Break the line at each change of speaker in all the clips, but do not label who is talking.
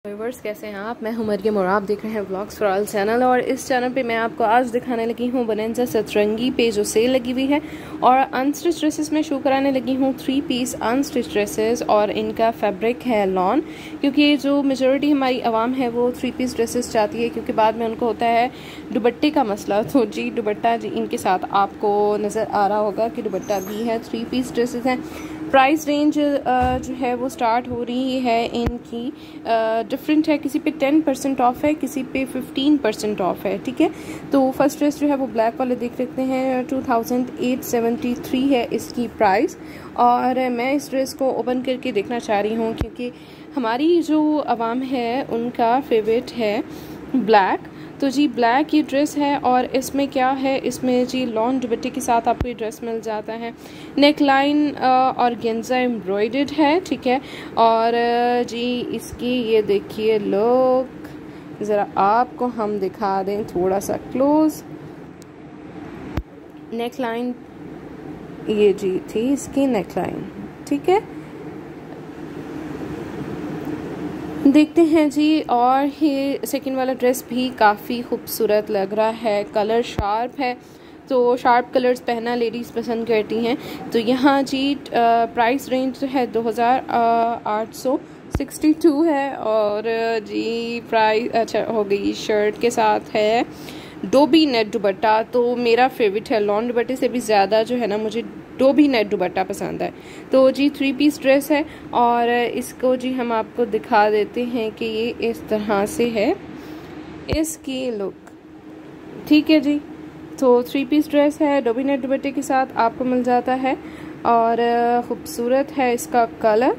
Viewers कैसे हैं आप। मैं हूं मरियम और आप देख रहे हैं व्लॉग्स फॉर ऑल चैनल। और इस चैनल पे मैं आपको आज दिखाने लगी हूं बोनेंजा सतरंगी पे जो सेल लगी हुई है और अनस्टिच ड्रेसेस में शो कराने लगी हूं 3 पीस अनस्टिच ड्रेसेस। और इनका फैब्रिक है लॉन, क्योंकि जो मेजॉरिटी हमारी आवाम है वो 3 पीस ड्रेसेस चाहती है, क्योंकि बाद में उनको होता है दुपट्टे का मसला। तो जी दुपट्टा जी इनके साथ आपको नज़र आ रहा होगा कि दुपट्टा भी है। 3 पीस ड्रेसेस हैं। प्राइस रेंज जो है वो स्टार्ट हो रही है इनकी डिफरेंट है, किसी पे 10% ऑफ है, किसी पे 15% ऑफ है। ठीक है, तो फर्स्ट ड्रेस जो है वो ब्लैक वाले देख लेते हैं। 2873 है इसकी प्राइस। और मैं इस ड्रेस को ओपन करके देखना चाह रही हूँ, क्योंकि हमारी जो आवाम है उनका फेवरेट है ब्लैक। तो जी ब्लैक ये ड्रेस है और इसमें क्या है, इसमें जी लॉन दुपट्टे के साथ आपको ये ड्रेस मिल जाता है। नेक लाइन और गेंजा एम्ब्रॉयडर्ड है। ठीक है, और जी इसकी ये देखिए लुक, ज़रा आपको हम दिखा दें थोड़ा सा क्लोज। नेक लाइन ये जी थी इसकी नेक लाइन। ठीक है, देखते हैं जी। और ये सेकंड वाला ड्रेस भी काफ़ी खूबसूरत लग रहा है, कलर शार्प है, तो शार्प कलर्स पहनना लेडीज़ पसंद करती हैं। तो यहाँ जी प्राइस रेंज जो है 2862 है। और जी प्राइस अच्छा हो गई। शर्ट के साथ है डोबी नेट दुपट्टा, तो मेरा फेवरेट है। लॉन दुपट्टे से भी ज़्यादा जो है ना मुझे डोबी नेट दुपट्टा पसंद है। तो जी 3 पीस ड्रेस है और इसको जी हम आपको दिखा देते हैं कि ये इस तरह से है इसकी लुक। ठीक है जी, तो 3 पीस ड्रेस है, डोबी नेट दुपट्टे के साथ आपको मिल जाता है और खूबसूरत है इसका कलर।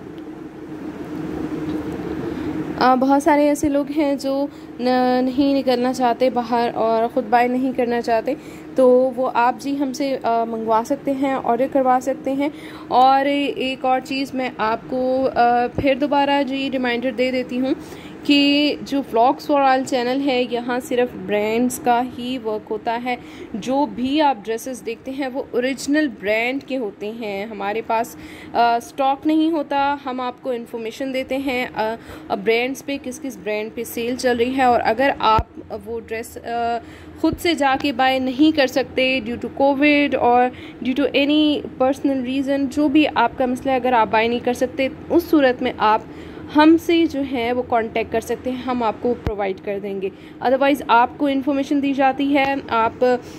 बहुत सारे ऐसे लोग हैं जो नहीं निकलना चाहते बाहर और ख़ुद बाय नहीं करना चाहते, तो वो आप जी हमसे मंगवा सकते हैं, ऑर्डर करवा सकते हैं। और एक और चीज़ मैं आपको फिर दोबारा जी रिमाइंडर दे देती हूँ कि जो व्लॉग्स फॉर ऑल चैनल है यहाँ सिर्फ ब्रांड्स का ही वर्क होता है। जो भी आप ड्रेसेस देखते हैं वो ओरिजिनल ब्रांड के होते हैं। हमारे पास स्टॉक नहीं होता, हम आपको इन्फॉर्मेशन देते हैं ब्रांड्स पे, किस किस ब्रांड पे सेल चल रही है। और अगर आप वो ड्रेस खुद से जाके बाय नहीं कर सकते ड्यू टू कोविड और due to any personal reason, जो भी आपका मसला है, अगर आप बाय नहीं कर सकते उस सूरत में आप हमसे जो है वो कांटेक्ट कर सकते हैं, हम आपको प्रोवाइड कर देंगे। अदरवाइज़ आपको इन्फॉर्मेशन दी जाती है, आप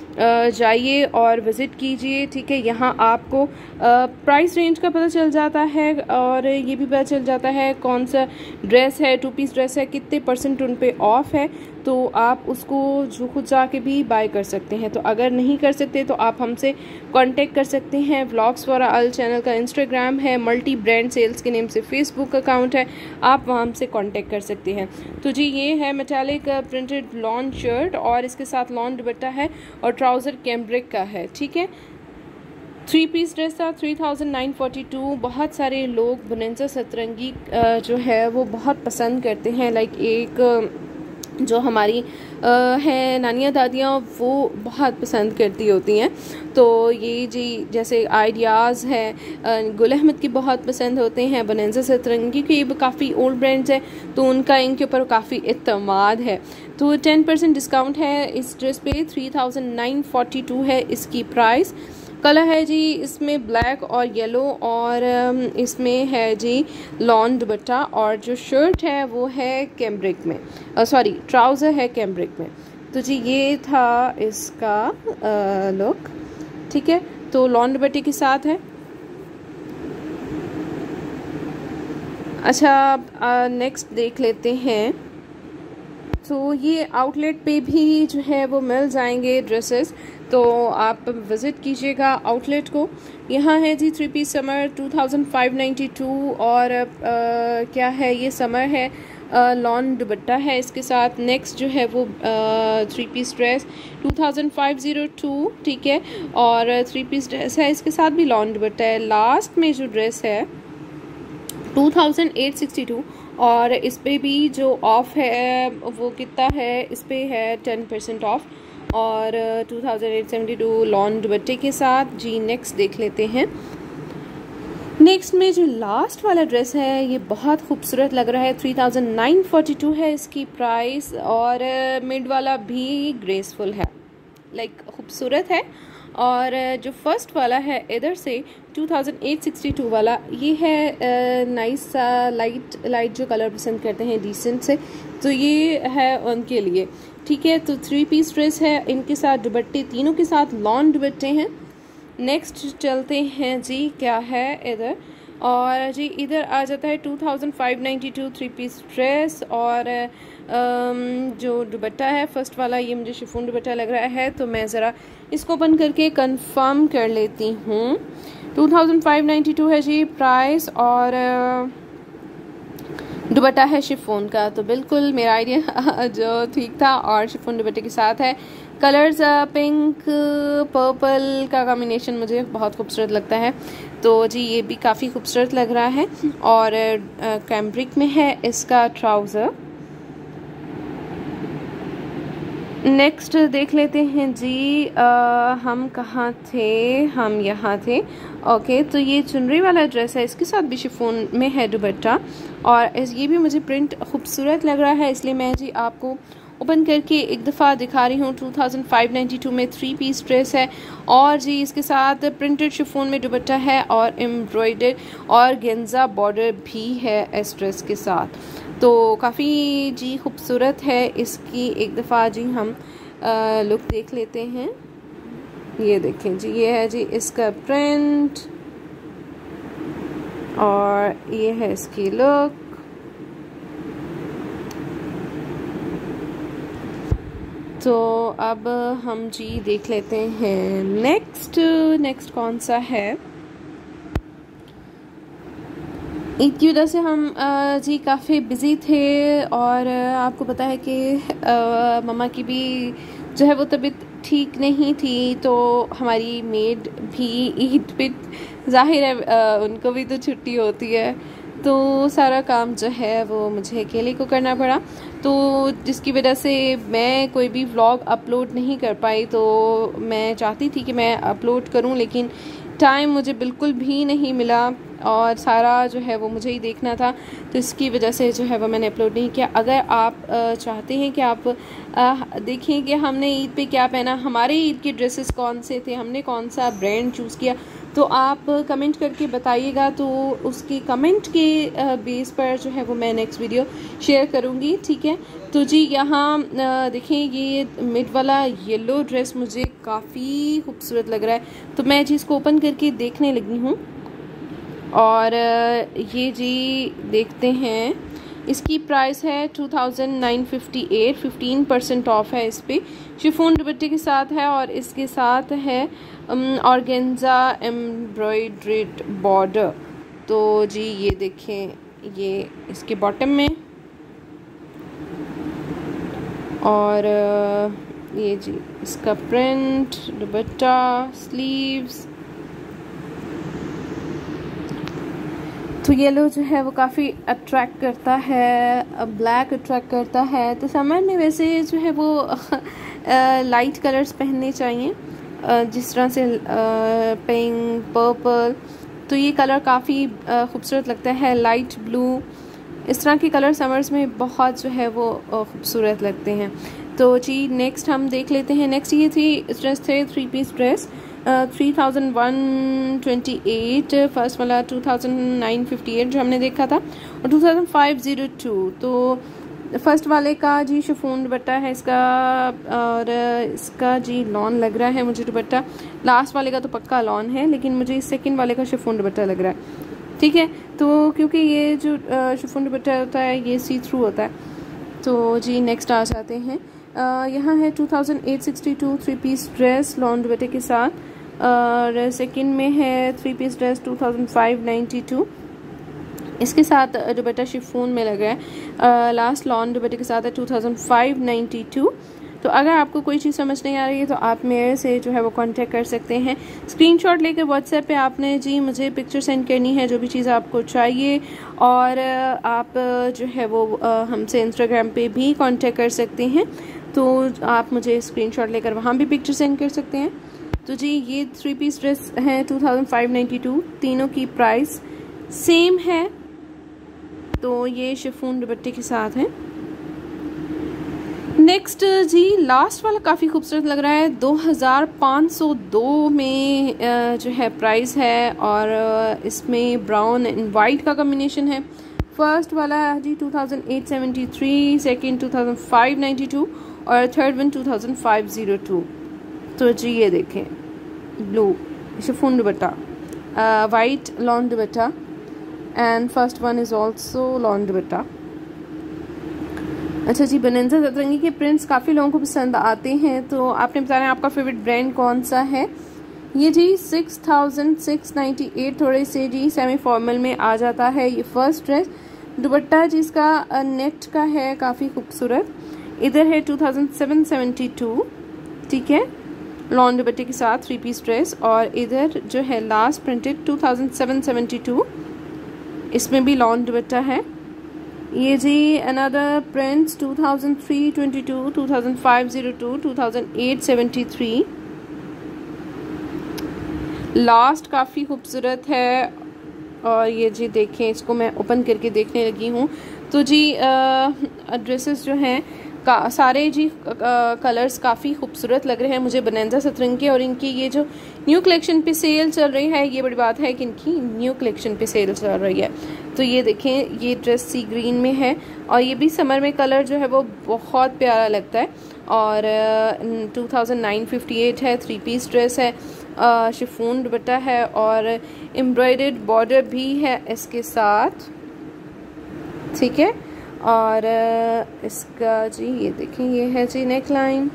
जाइए और विज़िट कीजिए। ठीक है, यहाँ आपको प्राइस रेंज का पता चल जाता है और ये भी पता चल जाता है कौन सा ड्रेस है, 2 पीस ड्रेस है, कितने % उन पे ऑफ है, तो आप उसको जो खुद जाके भी बाय कर सकते हैं। तो अगर नहीं कर सकते तो आप हमसे कांटेक्ट कर सकते हैं। व्लॉग्स फॉर ऑल चैनल का इंस्टाग्राम है, मल्टी ब्रांड सेल्स के नेम से फेसबुक अकाउंट है, आप वहाँ हमसे कांटेक्ट कर सकते हैं। तो जी ये है मेटालिक प्रिंटेड लॉन शर्ट और इसके साथ लॉन दुपट्टा है और ट्राउज़र कैम्ब्रिक का है। ठीक है, 3 पीस ड्रेस था 3942। बहुत सारे लोग बोनेंजा सतरंगी जो है वो बहुत पसंद करते हैं। लाइक एक जो हमारी है नानियाँ दादियाँ वो बहुत पसंद करती होती हैं। तो ये जी जैसे आइडियाज़ है, गुल अहमद की बहुत पसंद होते हैं, बोनेंजा सतरंगी की ये काफ़ी ओल्ड ब्रांड्स है, तो उनका इनके ऊपर काफ़ी इत्तेमाद है। तो 10% डिस्काउंट है इस ड्रेस पे। 3942 है इसकी प्राइस। कलर है जी इसमें ब्लैक और येलो और इसमें है जी लॉन दुपट्टा और जो शर्ट है वो है कैम्ब्रिक में, सॉरी ट्राउज़र है कैम्ब्रिक में। तो जी ये था इसका लुक। ठीक है, तो लॉन दुपट्टे के साथ है। अच्छा नेक्स्ट देख लेते हैं। तो ये आउटलेट पे भी जो है वो मिल जाएंगे ड्रेसेस, तो आप विज़िट कीजिएगा आउटलेट को। यहाँ है जी 3 पीस समर 2592 और क्या है ये समर है, लॉन दुपट्टा है इसके साथ। नेक्स्ट जो है वो 3 पीस ड्रेस 2502। ठीक है, और 3 पीस ड्रेस है, इसके साथ भी लॉन दुपट्टा है। लास्ट में जो ड्रेस है 2862 और इस पे भी जो ऑफ है वो कितना है, इस पे है 10% ऑफ और 2872 लॉन दुपट्टे के साथ। जी नेक्स्ट देख लेते हैं। नेक्स्ट में जो लास्ट वाला ड्रेस है ये बहुत खूबसूरत लग रहा है। 3942 है इसकी प्राइस, और मिड वाला भी ग्रेसफुल है, लाइक खूबसूरत है। और जो फर्स्ट वाला है इधर से 2862 वाला, ये है नाइस लाइट जो कलर पसंद करते हैं डिसेंट से, तो ये है उनके लिए। ठीक है, तो 3 पीस ड्रेस है, इनके साथ दुपट्टे, तीनों के साथ लॉन दुपट्टे हैं। नेक्स्ट चलते हैं जी, क्या है इधर, और जी इधर आ जाता है 2592 3 पीस ड्रेस। और जो दुपट्टा है फर्स्ट वाला, ये मुझे शिफॉन दुपट्टा लग रहा है, तो मैं ज़रा इसको ओपन करके कंफर्म कर लेती हूँ। 2592 है जी प्राइस, और दुपट्टा है शिफॉन का, तो बिल्कुल मेरा आइडिया जो ठीक था। और शिफॉन दुपट्टे के साथ है। कलर्स पिंक पर्पल का कॉम्बिनेशन मुझे बहुत खूबसूरत लगता है, तो जी ये भी काफ़ी खूबसूरत लग रहा है। और कैम्ब्रिक में है इसका ट्राउज़र। नेक्स्ट देख लेते हैं जी, हम कहाँ थे, हम यहाँ थे। ओके, तो ये चुनरी वाला ड्रेस है, इसके साथ भी शिफॉन में है दुपट्टा, और ये भी मुझे प्रिंट खूबसूरत लग रहा है, इसलिए मैं जी आपको ओपन करके एक दफ़ा दिखा रही हूँ। 2592 में 3 पीस ड्रेस है, और जी इसके साथ प्रिंटेड शिफॉन में दुपट्टा है, और एम्ब्रॉयडर और गेंजा बॉर्डर भी है इस ड्रेस के साथ, तो काफ़ी जी खूबसूरत है। इसकी एक दफ़ा जी हम लुक देख लेते हैं। ये देखें जी, ये है जी इसका प्रिंट, और ये है इसकी लुक। तो अब हम जी देख लेते हैं नेक्स्ट कौन सा है। ईद की वजह से हम जी काफ़ी बिज़ी थे, और आपको पता है कि मम्मा की भी जो है वो तबीयत ठीक नहीं थी, तो हमारी मेड भी ईद पे ज़ाहिर है उनको भी तो छुट्टी होती है, तो सारा काम जो है वो मुझे अकेले को करना पड़ा, तो जिसकी वजह से मैं कोई भी व्लॉग अपलोड नहीं कर पाई। तो मैं चाहती थी कि मैं अपलोड करूं, लेकिन टाइम मुझे बिल्कुल भी नहीं मिला, और सारा जो है वो मुझे ही देखना था, तो इसकी वजह से जो है वो मैंने अपलोड नहीं किया। अगर आप चाहते हैं कि आप देखें कि हमने ईद पे क्या पहना, हमारे ईद के ड्रेसेस कौन से थे, हमने कौन सा ब्रांड चूज़ किया, तो आप कमेंट करके बताइएगा, तो उसके कमेंट के बेस पर जो है वो मैं नेक्स्ट वीडियो शेयर करूँगी। ठीक है, तो जी यहाँ देखें, ये मिड वाला येलो ड्रेस मुझे काफ़ी खूबसूरत लग रहा है, तो मैं जी इसको ओपन करके देखने लगी हूँ, और ये जी देखते हैं, इसकी प्राइस है 2958, 15% ऑफ है इस पर। शिफॉन दुपट्टे के साथ है, और इसके साथ है ऑर्गेन्जा एम्ब्रॉयड्रेड बॉर्डर। तो जी ये देखें, ये इसके बॉटम में, और ये जी इसका प्रिंट, दुपट्टा, स्लीव्स। तो येलो जो है वो काफ़ी अट्रैक्ट करता है, ब्लैक अट्रैक्ट करता है, तो समर में वैसे जो है वो लाइट कलर्स पहनने चाहिए, जिस तरह से पिंक, पर्पल, तो ये कलर काफ़ी खूबसूरत लगता है। लाइट ब्लू, इस तरह के कलर समर्स में बहुत जो है वो खूबसूरत लगते हैं। तो जी नेक्स्ट हम देख लेते हैं। नेक्स्ट ये ड्रेस थे 3 पीस ड्रेस, 3128, फर्स्ट वाला 2958 जो हमने देखा था, और 2502। तो फर्स्ट वाले का जी शिफॉन दुपट्टा है इसका, और इसका जी लॉन लग रहा है मुझे दुपट्टा। लास्ट वाले का तो पक्का लॉन है, लेकिन मुझे सेकंड वाले का शिफॉन दुपट्टा लग रहा है। ठीक है, तो क्योंकि ये जो शिफॉन दुपट्टा होता है ये सी थ्रू होता है। तो जी नेक्स्ट आ जाते हैं, यहाँ है 2862 3 पीस ड्रेस लॉन दुपट्टे के साथ, और सेकंड में है 3 पीस ड्रेस 2592, इसके साथ दुपट्टा शिफॉन में लगा है। लास्ट लॉन दुपट्टे के साथ है 2592। तो अगर आपको कोई चीज़ समझ नहीं आ रही है तो आप मेरे से जो है वो कांटेक्ट कर सकते हैं। स्क्रीनशॉट लेकर व्हाट्सएप पे आपने जी मुझे पिक्चर सेंड करनी है जो भी चीज़ आपको चाहिए, और आप जो है वो हमसे इंस्टाग्राम पे भी कांटेक्ट कर सकते हैं, तो आप मुझे स्क्रीनशॉट लेकर वहाँ भी पिक्चर सेंड कर सकते हैं। तो जी ये 3 पीस ड्रेस है 2592, तीनों की प्राइस सेम है। तो ये शिफॉन दुपट्टे के साथ है। नेक्स्ट जी लास्ट वाला काफ़ी खूबसूरत लग रहा है, 2502 में जो है प्राइस है, और इसमें ब्राउन एंड वाइट का कॉम्बिनेशन है। फर्स्ट वाला है जी 2873, सेकेंड 2592 और थर्ड वन 2502। तो जी ये देखें ब्लू शिफॉन दुपट्टा, वाइट लॉन दुपट्टा and first one is also lawn दुपट्टा। अच्छा जी, बनंजा सतरंगी के प्रिंट्स काफ़ी लोगों को पसंद आते हैं, तो आपने बताया आपका फेवरेट ब्रांड कौन सा है। ये जी 6698 थोड़े से जी सेमी फॉर्मल में आ जाता है ये फर्स्ट ड्रेस। दुपट्टा जिसका नेट का है, काफ़ी खूबसूरत। इधर है 2772, ठीक है, लॉन दुपट्टे के साथ 3 पीस ड्रेस। और इधर जो है लास्ट प्रिंटेड 2772, इसमें भी लॉन दुपट्टा है। ये जी अनदर प्रिंट्स 2322, 2502, 2873। लास्ट काफ़ी खूबसूरत है। और ये जी देखें, इसको मैं ओपन करके देखने लगी हूँ। तो जी ड्रेसेस जो हैं सारे जी कलर्स काफ़ी खूबसूरत लग रहे हैं मुझे बनंजा सतरंगी के। और इनकी ये जो न्यू कलेक्शन पे सेल चल रही है, ये बड़ी बात है कि इनकी न्यू कलेक्शन पे सेल चल रही है। तो ये देखें, ये ड्रेस सी ग्रीन में है और ये भी समर में कलर जो है वो बहुत प्यारा लगता है। और 2958 है, 3 पीस ड्रेस है, शिफॉन दुपट्टा है और एम्ब्रॉयडर्ड बॉर्डर भी है इसके साथ, ठीक है। और इसका जी ये देखें, ये है जी नेक लाइन।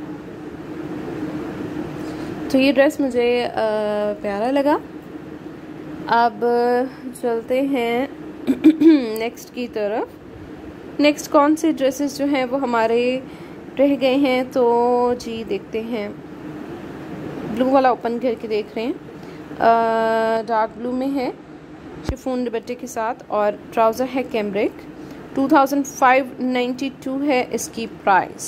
तो ये ड्रेस मुझे प्यारा लगा। अब चलते हैं नेक्स्ट की तरफ। नेक्स्ट कौन से ड्रेसेस जो हैं वो हमारे रह गए हैं, तो जी देखते हैं। ब्लू वाला ओपन करके देख रहे हैं, डार्क ब्लू में है, शिफॉन दुपट्टे के साथ और ट्राउज़र है कैमब्रिक। 2592 है इसकी प्राइस।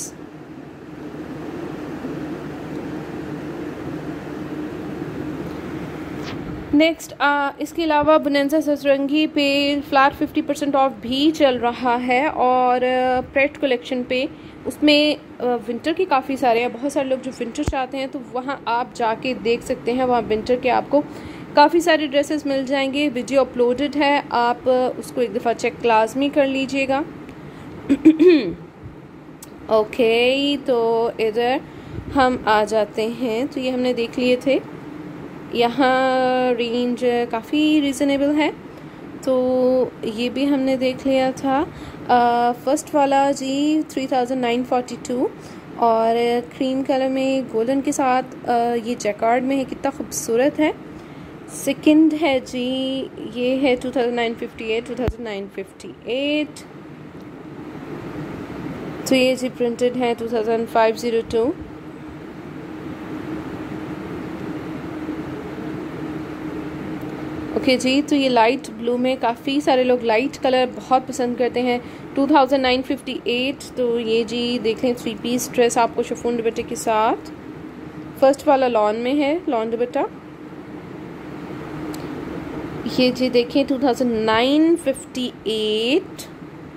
नेक्स्ट इसके अलावा बनंजा सतरंगी पे फ्लैट 50% ऑफ भी चल रहा है। और प्रेट कलेक्शन पे उसमें विंटर के काफ़ी सारे हैं। बहुत सारे लोग जो विंटर चाहते हैं तो वहाँ आप जाके देख सकते हैं, वहाँ विंटर के आपको काफ़ी सारे ड्रेसेस मिल जाएंगे। वीडियो अपलोडेड है, आप उसको एक दफ़ा चेक लाजमी कर लीजिएगा। ओके, तो इधर हम आ जाते हैं। तो ये हमने देख लिए थे, यहाँ रेंज काफ़ी रीज़नेबल है, तो ये भी हमने देख लिया था। फर्स्ट वाला जी 3942 और क्रीम कलर में गोल्डन के साथ ये जैकार्ड में है, कितना खूबसूरत है। सेकंड है जी, ये है 2958, 2958। तो ये जी प्रिंटेड है 2502। ओके जी, तो ये लाइट ब्लू में काफ़ी सारे लोग लाइट कलर बहुत पसंद करते हैं, 2958। तो ये जी देख लें 3 पीस ड्रेस आपको शिफॉन दुपट्टे के साथ। फर्स्ट वाला लॉन में है, लॉन दुपट्टा। ये जी देखें 2958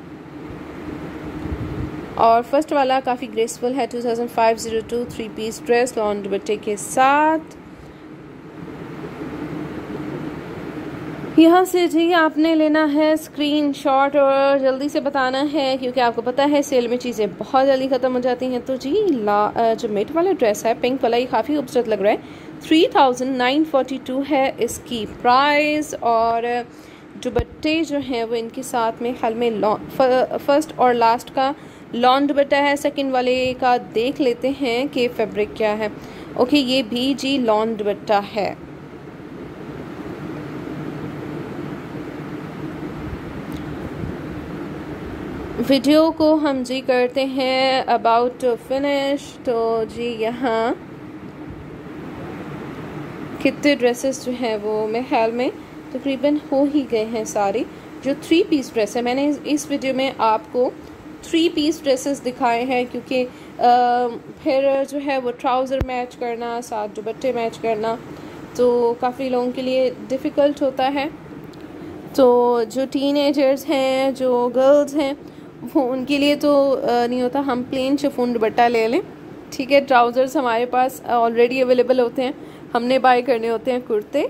और फर्स्ट वाला काफ़ी ग्रेसफुल है 2502, 3 पीस ड्रेस लॉन दुपट्टे के साथ। यहाँ से जी आपने लेना है स्क्रीनशॉट और जल्दी से बताना है, क्योंकि आपको पता है सेल में चीज़ें बहुत जल्दी ख़त्म हो जाती हैं। तो जी जो मेट वाला ड्रेस है पिंक वाला, ये काफ़ी खूबसूरत लग रहा है, 3942 है इसकी प्राइस। और दुपट्टे जो हैं वो इनके साथ में ख्याल में फर्स्ट और लास्ट का लॉन दुपट्टा है, सेकंड वाले का देख लेते हैं कि फैब्रिक क्या है। ओके, ये भी जी लॉन दुपट्टा है। वीडियो को हम जी करते हैं अबाउट टू फिनिश। तो जी यहाँ कितने ड्रेसेस जो हैं वो मेरे ख्याल में तकरीबन हो ही गए हैं सारे। जो 3 पीस ड्रेस है, मैंने इस वीडियो में आपको 3 पीस ड्रेसेस दिखाए हैं, क्योंकि फिर जो है वो ट्राउज़र मैच करना, साथ दुपट्टे मैच करना तो काफ़ी लोगों के लिए डिफ़िकल्ट होता है। तो जो टीनेजर्स हैं, जो गर्ल्स हैं, वो उनके लिए तो नहीं होता, हम प्लेन शिफॉन दुपट्टा ले लें, ठीक है। ट्राउज़र्स हमारे पास ऑलरेडी अवेलेबल होते हैं, हमने बाय करने होते हैं कुर्ते,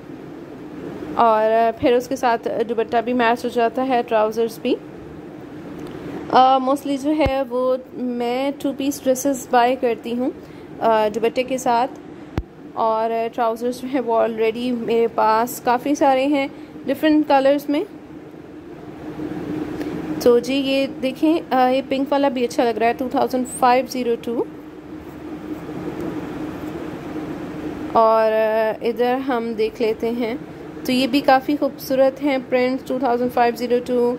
और फिर उसके साथ दुपट्टा भी मैच हो जाता है, ट्राउज़र्स भी। मोस्टली जो है वो मैं 2 पीस ड्रेसेस बाय करती हूँ दुपट्टे के साथ, और ट्राउज़र्स जो है वो ऑलरेडी मेरे पास काफ़ी सारे हैं डिफरेंट कलर्स में। तो जी ये देखें, ये पिंक वाला भी अच्छा लग रहा है, 2502। और इधर हम देख लेते हैं, तो ये भी काफ़ी खूबसूरत हैं प्रिंट, 2502।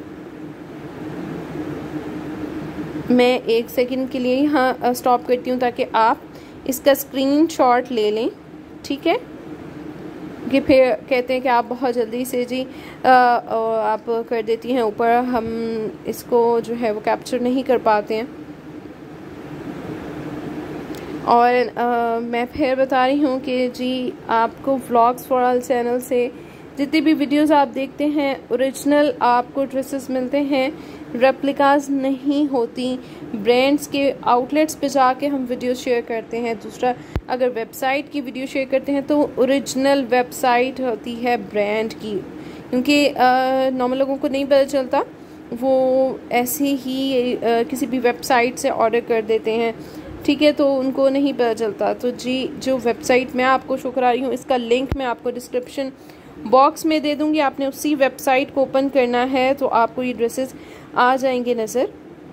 मैं 1 सेकंड के लिए यहाँ स्टॉप करती हूँ ताकि आप इसका स्क्रीनशॉट ले लें, ठीक है। कि फिर कहते हैं कि आप बहुत जल्दी से जी आप कर देती हैं ऊपर, हम इसको जो है वो कैप्चर नहीं कर पाते हैं। और मैं फिर बता रही हूँ कि जी आपको व्लॉग्स फॉर ऑल चैनल से जितनी भी वीडियोस आप देखते हैं, ओरिजिनल आपको ड्रेसेस मिलते हैं, रेप्लिकाज नहीं होती। ब्रांड्स के आउटलेट्स पे जाके हम वीडियो शेयर करते हैं। दूसरा, अगर वेबसाइट की वीडियो शेयर करते हैं तो ओरिजिनल वेबसाइट होती है ब्रांड की, क्योंकि नॉर्मल लोगों को नहीं पता चलता, वो ऐसे ही किसी भी वेबसाइट से ऑर्डर कर देते हैं, ठीक है, तो उनको नहीं पता चलता। तो जी जो वेबसाइट मैं आपको शो करा रही हूँ, इसका लिंक मैं आपको डिस्क्रिप्शन बॉक्स में दे दूंगी। आपने उसी वेबसाइट को ओपन करना है तो आपको ये ड्रेसेस आ जाएंगे नज़र,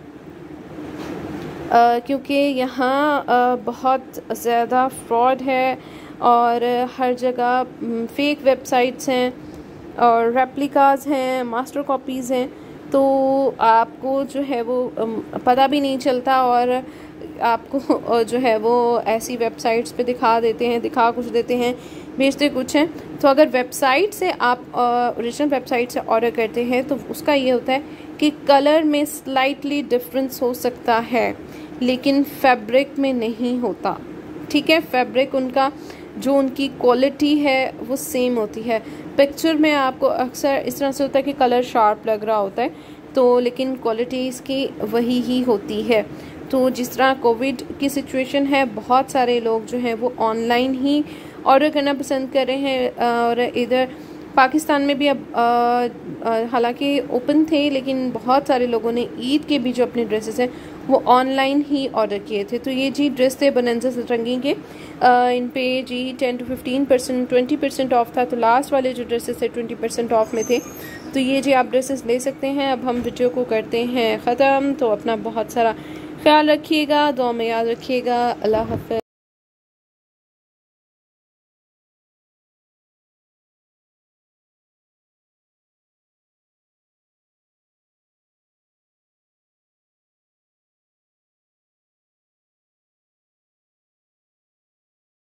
क्योंकि यहाँ बहुत ज़्यादा फ्रॉड है और हर जगह फेक वेबसाइट्स हैं और रेप्लिकाज हैं, मास्टर कॉपीज़ हैं, तो आपको जो है वो पता भी नहीं चलता, और आपको जो है वो ऐसी वेबसाइट्स पे दिखा देते हैं, दिखा कुछ देते हैं, भेजते कुछ हैं। तो अगर वेबसाइट से आप ओरिजिनल वेबसाइट से ऑर्डर करते हैं तो उसका ये होता है कि कलर में स्लाइटली डिफरेंस हो सकता है, लेकिन फैब्रिक में नहीं होता, ठीक है। फैब्रिक उनका जो उनकी क्वालिटी है वो सेम होती है। पिक्चर में आपको अक्सर इस तरह से होता है कि कलर शार्प लग रहा होता है, तो लेकिन क्वालिटी इसकी वही ही होती है। तो जिस तरह कोविड की सिचुएशन है, बहुत सारे लोग जो हैं वो ऑनलाइन ही ऑर्डर करना पसंद कर रहे हैं, और इधर पाकिस्तान में भी अब हालांकि ओपन थे, लेकिन बहुत सारे लोगों ने ईद के भी जो अपने ड्रेसेस हैं वो ऑनलाइन ही ऑर्डर किए थे। तो ये जी ड्रेस थे बनंजा सतरंगी के, इन पे जी 10 to 15% 20% ऑफ था, तो लास्ट वाले जो ड्रेसेस थे 20% ऑफ में थे। तो ये जी आप ड्रेसेस ले सकते हैं। अब हम वीडियो को करते हैं ख़त्म। तो अपना बहुत सारा ख्याल रखिएगा, दुआ में याद रखिएगा। अल्लाह हाफ़िज़।